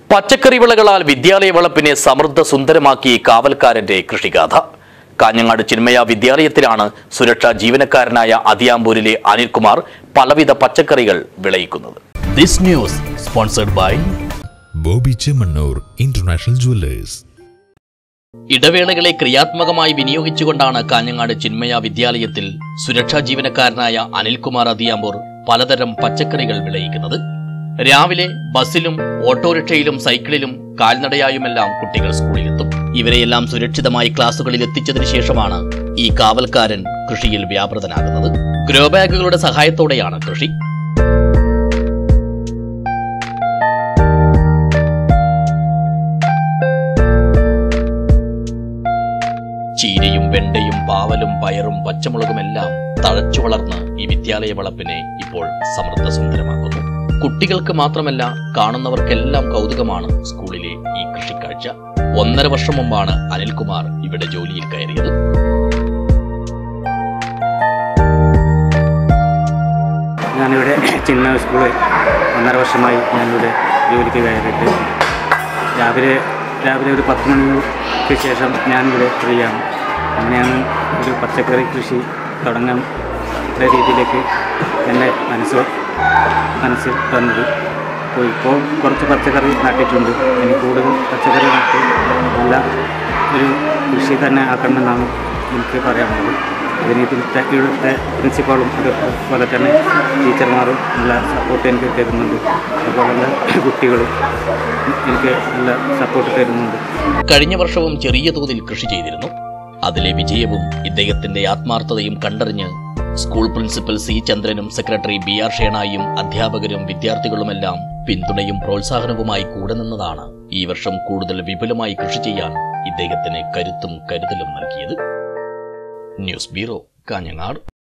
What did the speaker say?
പച്ചക്കറി വിളകളാൽ വിദ്യാലയ വളപ്പിനെ സമൃദ്ധ സുന്ദരമാക്കി കാവൽക്കാരന്റെ കൃഷിഗാഥ. കാഞ്ഞങ്ങാട് ചിന്മയ വിദ്യാലയത്തിലാണ് സുരക്ഷാ ജീവനക്കാരനായ അതിയാമ്പൂരിലെ അനിൽകുമാർ പലവിധ പച്ചക്കറികൾ വിളയിക്കുന്നത്. This news sponsored by Bobby Chemmanur international jewellers. ഇടവേളകളെ ക്രിയാത്മകമായി വിനിയോഗിച്ചുകൊണ്ടാണ് കാഞ്ഞങ്ങാട് ചിന്മയ വിദ്യാലയത്തിൽ സുരക്ഷാ ജീവനക്കാരനായ അനിൽകുമാർ അതിയാമ്പൂർ പലതരം പച്ചക്കറികൾ വിളയിക്കുന്നത്. രാവിലെ ബസ്സിലും ഓട്ടോറിക്ഷയിലും സൈക്കിളിലും കാൽനടയായുമെല്ലാം കുട്ടികൾ സ്കൂളിലെത്തും. ഇവരെയെല്ലാം സുരക്ഷിതമായി ക്ലാസുകളിൽ എത്തിച്ചതിനു ശേഷമാണ് ഈ കാവൽക്കാരൻ കൃഷിയിൽ വ്യാപൃതനാകുന്നത്. ഗ്രോ ബാഗുകളുടെ സഹായത്തോടെയാണ് കൃഷി. ചീരയും വെണ്ടയും പാവലും പയറും പച്ചമുളകുമെല്ലാം തഴച്ചു വളർന്ന് ഈ വിദ്യാലയ വളപ്പിനെ ഇപ്പോൾ സമൃദ്ധ സുന്ദരമാക്കുന്നു. കുട്ടികൾക്ക് മാത്രമല്ല, കാണുന്നവർക്കെല്ലാം കൗതുകമാണ് സ്കൂളിലെ ഈ കൃഷിക്കാഴ്ച. 1.5 വർഷം മുമ്പാണ് അനിൽകുമാർ ഇവിടെ ജോലിയിൽ കയറിയത്. ഞാനിവിടെ ചിന്മയ സ്കൂളിൽ 1.5 വർഷമായി ഞാനിവിടെ ജോലിക്ക് കയറിയിട്ട് രാവിലെ ഒരു 10 മണിക്ക് ശേഷം ഞാനിവിടെ ഫ്രീ ആണ്. അങ്ങനെയാണ് ഒരു പച്ചക്കറി കൃഷി തുടങ്ങാൻ രീതിയിലേക്ക് എൻ്റെ മനസ്സിൽ തന്നത്. ഇപ്പോൾ കുറച്ച് പച്ചക്കറി നട്ടിട്ടുണ്ട്. ഇനി കൂടുതൽ പച്ചക്കറി നട്ട് നല്ല ഒരു കൃഷി തന്നെ ആക്കണമെന്നാണ് എനിക്ക് പറയാനുള്ളത്. അതിന് ഇവിടുത്തെ പ്രിൻസിപ്പാളും അതുപോലെ തന്നെ ടീച്ചർമാരും നല്ല സപ്പോർട്ട് എനിക്ക് തരുന്നുണ്ട്. അതുപോലെ കുട്ടികളും എനിക്ക് നല്ല സപ്പോർട്ട് തരുന്നുണ്ട്. കഴിഞ്ഞ വർഷവും ചെറിയ തോതിൽ കൃഷി ചെയ്തിരുന്നു. അതിലെ വിജയവും ഇദ്ദേഹത്തിന്റെ ആത്മാർത്ഥതയും കണ്ടറിഞ്ഞ് സ്കൂൾ പ്രിൻസിപ്പൽ സി ചന്ദ്രനും സെക്രട്ടറി BR ഷേണായും അധ്യാപകരും വിദ്യാർത്ഥികളുമെല്ലാം പിന്തുണയും പ്രോത്സാഹനവുമായി കൂടെ നിന്നതാണ് ഈ വർഷം കൂടുതൽ വിപുലമായി കൃഷി ചെയ്യാൻ ഇദ്ദേഹത്തിന് കരുത്തും കരുതലും നൽകിയത്. News bureau, Kanhangad.